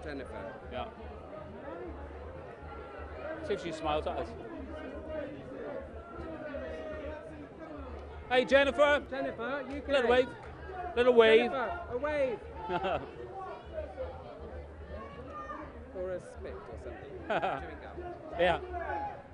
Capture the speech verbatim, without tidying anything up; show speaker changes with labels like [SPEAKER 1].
[SPEAKER 1] Jennifer.
[SPEAKER 2] Yeah. See if she smiles at us. Hey, Jennifer.
[SPEAKER 1] Jennifer, U K.
[SPEAKER 2] Little wave. Little wave.
[SPEAKER 1] Jennifer, a wave. Or a spit or something. Chewing gum.
[SPEAKER 2] Yeah.